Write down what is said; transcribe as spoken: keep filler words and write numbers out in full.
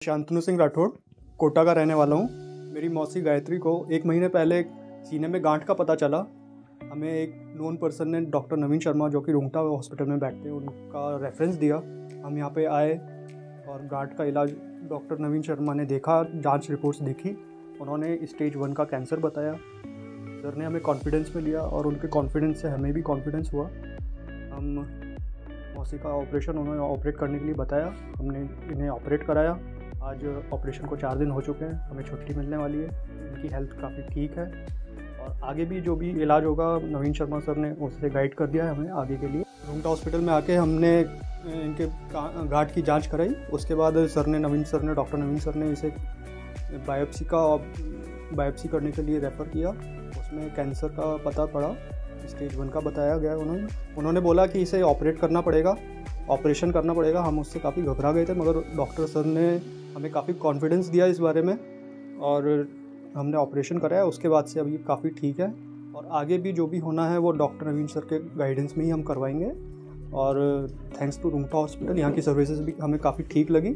शांतनु सिंह राठौड़, कोटा का रहने वाला हूँ। मेरी मौसी गायत्री को एक महीने पहले सीने में गांठ का पता चला। हमें एक नोन पर्सन ने, डॉक्टर नवीन शर्मा, जो कि रुंगटा हॉस्पिटल में बैठते हैं, उनका रेफरेंस दिया। हम यहाँ पे आए और गांठ का इलाज डॉक्टर नवीन शर्मा ने देखा, जांच रिपोर्ट्स देखी, उन्होंने स्टेज वन का कैंसर बताया। सर ने हमें कॉन्फिडेंस में लिया और उनके कॉन्फिडेंस से हमें भी कॉन्फिडेंस हुआ। हम मौसी का ऑपरेशन उन्होंने ऑपरेट करने के लिए बताया, हमने इन्हें ऑपरेट कराया। आज ऑपरेशन को चार दिन हो चुके हैं, हमें छुट्टी मिलने वाली है। इनकी हेल्थ काफ़ी ठीक है और आगे भी जो भी इलाज होगा नवीन शर्मा सर ने उससे गाइड कर दिया है हमें आगे के लिए। रुंगटा हॉस्पिटल में आके हमने इनके गांठ की जांच कराई। उसके बाद सर ने नवीन सर ने डॉक्टर नवीन सर ने इसे बायोप्सी का बायोप्सी करने के लिए रेफ़र किया। उसमें कैंसर का पता पड़ा, स्टेज वन का बताया गया। उन्होंने उन्होंने बोला कि इसे ऑपरेट करना पड़ेगा, ऑपरेशन करना पड़ेगा। हम उससे काफ़ी घबरा गए थे, मगर डॉक्टर सर ने हमें काफ़ी कॉन्फिडेंस दिया इस बारे में और हमने ऑपरेशन कराया। उसके बाद से अभी काफ़ी ठीक है और आगे भी जो भी होना है वो डॉक्टर नवीन सर के गाइडेंस में ही हम करवाएंगे। और थैंक्स टू रुंगटा हॉस्पिटल, यहाँ की सर्विसेज भी हमें काफ़ी ठीक लगी।